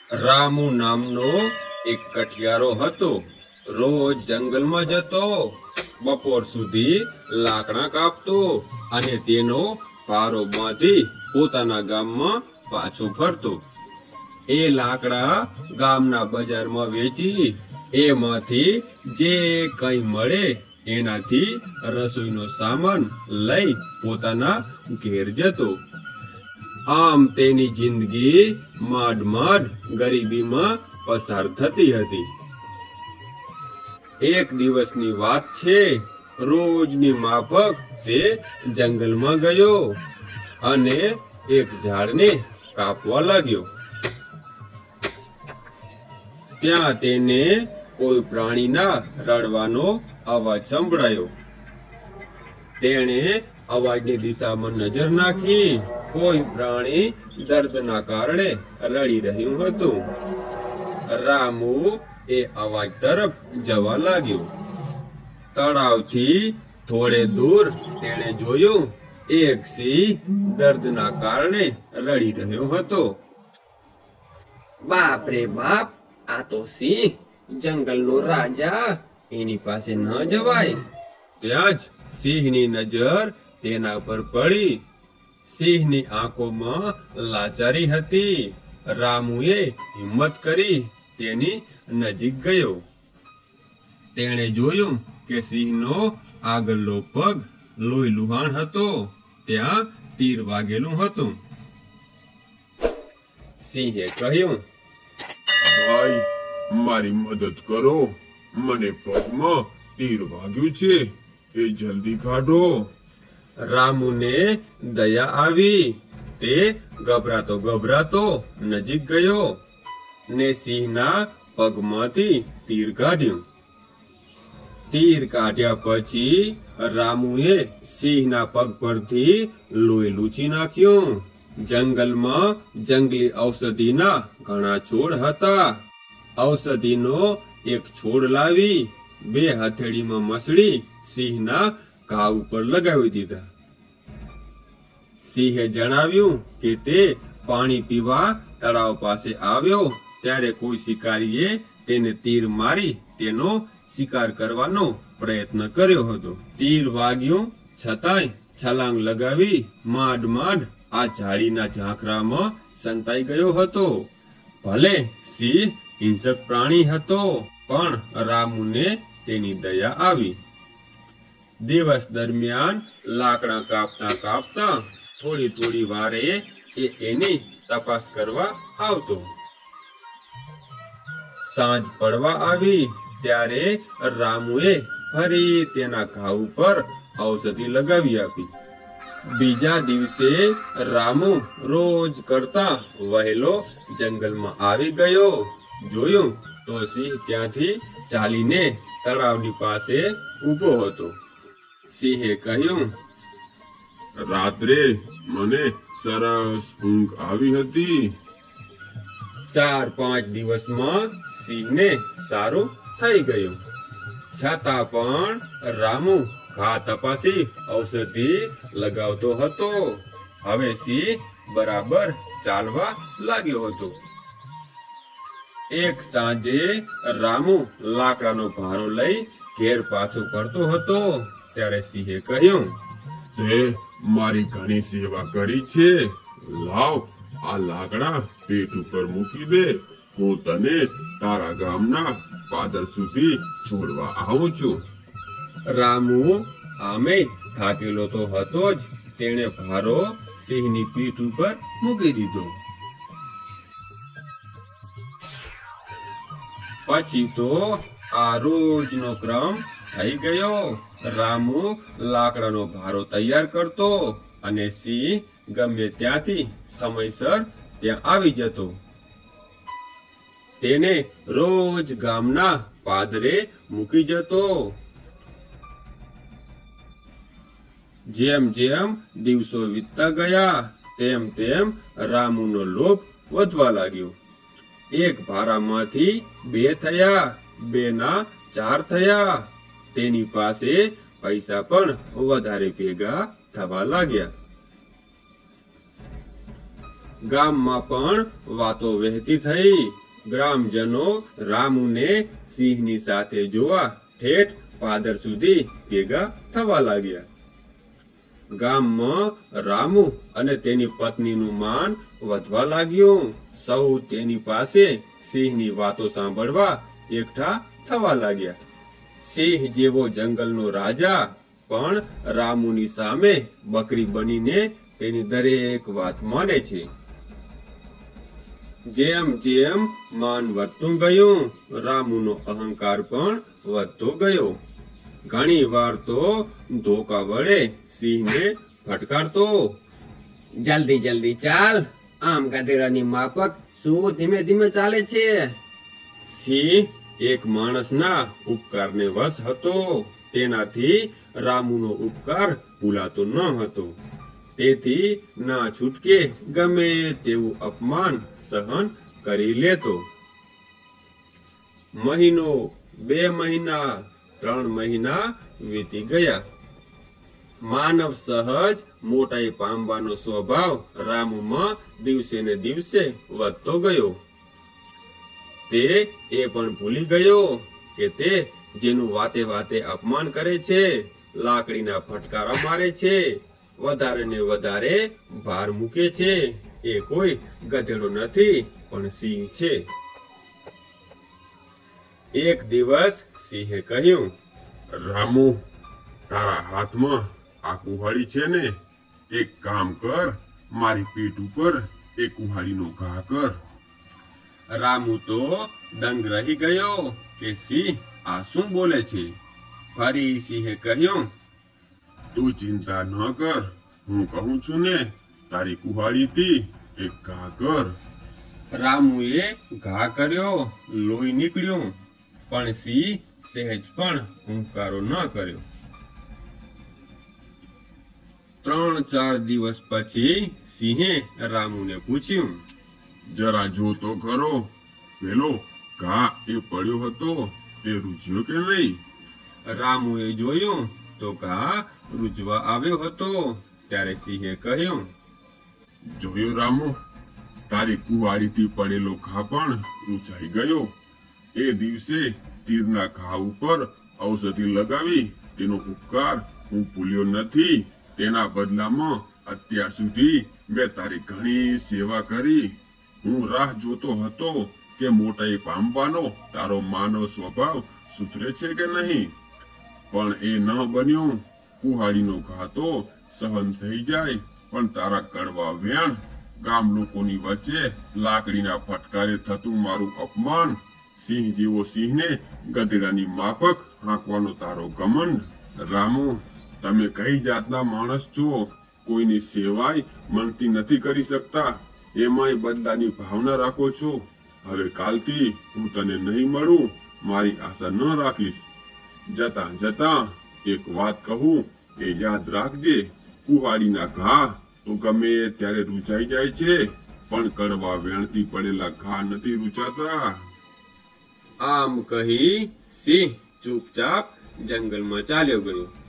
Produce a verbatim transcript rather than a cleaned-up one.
રામુ નામનો એક કઠિયારો હતો. રોજ જંગલમાં જતો, બપોર સુધી લાકડા કાપતો અને તેનો પારો બાંધી પોતાના ગામમાં પાછો ફરતો. એ લાકડા ગામના બજારમાં વેચી એમાંથી જે કઈ મળે એનાથી રસોઈનો સામાન લઈ પોતાના ઘેર જતો. આમ તેની જિંદગી માંડ માંડ ગરીબીમાં પસાર થતી હતી. એક દિવસની વાત છે. રોજની માફક તે જંગલમાં ગયો અને એક ઝાડને કાપવા લાગ્યો. ત્યાં તેને કોઈ પ્રાણીના રડવાનો અવાજ સંભળાયો. તેણે અવાજની દિશામાં નજર નાખી. કોઈ પ્રાણી દર્દના કારણે રડી રહ્યું હતું. રામુ એ અવાજ તરફ જવા લાગ્યો. તળાવથી થોડે દૂર તેણે જોયું એક સિંહ દર્દના કારણે રડી રહ્યો હતો. બાપ રે બાપ, આ તો સિંહ, જંગલનો રાજા, એની પાસે ન જવાય. ત્યાં જ સિંહની નજર તેના પર પડી. સિંહની આંખોમાં લાચારી હતી. રામુએ હિંમત કરી તેની નજીક ગયો. તેણે જોયું કે સિંહનો આગળનો પગ લોહી લુહાણ હતો. ત્યાં તીર વાગેલું હતું. સિંહે કહ્યું, ભાઈ, મારી મદદ કરો. મને પગમાં તીર વાગ્યું છે, એ જલ્દી કાઢો. રામુને દયા આવી. તે ગભરાતો ગભરાતો નજીક ગયો ને સિંહના પગમાંથી તીર કાઢ્યું. તીર કાઢ્યા પછી રામુએ સિંહના પગ પરથી લોહી લૂછી નાખ્યું. જંગલમાં જંગલી ઔષધિના ઘણા છોડ હતા. ઔષધિનો એક છોડ લાવી બે હથેળીમાં મસળી સિંહના ઘા ઉપર લગાવી દીધા. સિંહે જણાવ્યું કે તે પાણી પીવા તળાવ પાસે આવ્યો ત્યારે કોઈ શિકારીએ તેને તીર મારી તેનો શિકાર કરવાનો પ્રયત્ન કર્યો હતો. તીર વાગ્યું છતાંય છલાંગ લગાવી માંડ માંડ આ ઝાડીના ઝાંખરામાં સંતાઈ ગયો હતો. ભલે સિંહ હિંસક પ્રાણી હતો, પણ રામુને તેની દયા આવી. દિવસ દરમિયાન લાકડા કાપતા કાપતા થોડી થોડી વારે એ એની તપાસ કરવા આવતો. સાંજ પડવા આવી ત્યારે રામુએ ફરી તેના ઘા ઉપર ઔષધિ લગાવી આપી. બીજા દિવસે રામુ રોજ કરતા વહેલો જંગલમાં આવી ગયો. જોયું તો સિંહ ત્યાંથી ચાલીને તળાવની પાસે ઊભો હતો. સિંહે કહ્યું, રાત્રે મને સરસ ઊંઘ આવી હતી. ચાર પાંચ દિવસમાં સિંહને સારું થઈ ગયું. છતાં પણ રામુ ઘા તપાસી ઔષધિ લગાવતો હતો. હવે સિંહ બરાબર ચાલવા લાગ્યો હતો. એક સાંજે રામુ લાકડાનો ભારો લઈ ઘેર પાછો ફરતો હતો ત્યારે સિંહે કહ્યું, તે મારી ઘણી સેવા કરી છે. લાવ, આ લાકડા પેટ ઉપર મૂકી દે. હું તને તારા ગામના પાદર સુધી છોડવા આવું છું. રામુ આમે થાકેલો તો હતો જ. તેણે ભારો સિંહની પીઠ ઉપર મૂકી દીધો. પછી તો આ રોજનો ક્રમ થઈ ગયો. રામુ લાકડાનો ભારો તૈયાર કરતો અને સિંહ ગમે ત્યાંથી સમયસર ત્યાં આવી જતો. તેને રોજ ગામના પાદરે મૂકી જતો. જેમ જેમ દિવસો વીતતા ગયા તેમ તેમ રામુનો લોભ વધવા લાગ્યો. એક ભારામાંથી બે થયા, બે ના ચાર થયા. તેની પાસે પૈસા પણ વધારે ભેગા થવા લાગ્યા. ગામમાં પણ વાતો વહેતી થઈ. ગ્રામજનો રામુને સિંહની સાથે જોવા ઠેઠ પાદર સુધી ભેગા થવા લાગ્યા. ગામમાં રામુ અને તેની પત્નીનું માન વધવા લાગ્યું. સૌ તેની પાસે સિંહની વાતો સાંભળવા એકઠા થવા લાગ્યા. સિંહ જેવો જંગલનો રાજા પણ રામુની સામે બકરી બનીને તેની દરેક વાત માને છે. જેમ જેમ માન વધતું ગયું, રામુનો અહંકાર પણ વધતો ગયો. ઘણી વાર તો ધોકા વડે સિંહને ફટકારતો. જલ્દી જલ્દી ચાલ, આમ ગધેડાની માફક શું ધીમે ધીમે ચાલે છે? સિંહ એક માણસના ઉપકારને વશ હતો. તેનાથી રામુનો ઉપકાર ભૂલાતો ન હતો. તેથી ના છૂટકે ગમે તેવું અપમાન સહન કરી લેતો. મહિનો, બે મહિના, ત્રણ મહિના વીતી ગયા. માનવ સહજ મોટાઈ પામવાનો સ્વભાવ રામુમાં દિવસે ને દિવસે વધતો ગયો. તે એ પણ ભૂલી ગયો કે તે જેનું વાતે વાતે અપમાન કરે છે, લાકડીના ફટકારા મારે છે, વધારે ને વધારે ભાર મૂકે છે, એ કોઈ ગધેડો નથી પણ સિંહ છે. એક દિવસ સિંહે કહ્યું, રામુ, તારા હાથમાં આ કુહાડી છે ને, એક કામ કર, મારી પીઠ ઉપર એ કુહાડીનો ઘા કર. રામુ તો દંગ રહી ગયો કે સિંહ આ શું બોલે છે. ફરી સિંહે કહ્યું, તું ચિંતા ન કર, હું કહું છું ને, તારી કુહાડીથી એક ઘા કર. રામુએ ઘા કર્યો, લોહી નીકળ્યું, પણ સિંહ સહેજ પણ હુંકારો ન કર્યો. ત્રણ ચાર દિવસ પછી સિંહે રામુને પૂછ્યું, જરા જોતો ખરો, પેલો ઘા એ પડ્યો હતો તે રૂજ્યો કે નહીં? રામુએ જોયું તો ઘા રૂજવા આવ્યો હતો. ત્યારે સિંહે કહ્યું, જોયો રામુ, તારી કુવાડીથી પડેલો ઘા પણ રૂચાઈ ગયો. એ દિવસે તીરના ઘા ઉપર ઔષધિ લગાવી તેનો ઉપકાર હું ભૂલ્યો નથી. તેના બદલામાં અત્યાર સુધી મેં તારી ઘણી સેવા કરી. હું રાહ જોતો હતો કે મોટાઈ પામવાનો તારો માનવ સ્વભાવ સુધરે છે કે નહીં, પણ એ ન બન્યું. કુહાડીનો ઘા તો સહન થઈ જાય, પણ તારા કડવા વેણ, ગામ લોકોની વચ્ચે લાકડીના ફટકારે થતું મારું અપમાન, સિંહ જેવો સિંહને ગધેડાની માફક હાંકવાનો તારો ઘમંડ. રામુ, તમે કઈ જાતના માણસ છો? કોઈની સેવાય મનથી નથી કરી શકતા, એમાંય બદલાની ભાવના રાખો છો. હવે કાલથી હું તને નહીં મળું, મારી આશા ન રાખીશ. જતા જતા એક વાત કહું, એ યાદ રાખજે, કુહાડીના ઘા તો ગમે ત્યારે રૂચાઈ જાય છે, પણ કડવા વેણથી પડેલા ઘા નથી રૂચાતા. આમ કહી સિંહ ચૂપચાપ જંગલમાં ચાલ્યો ગયો.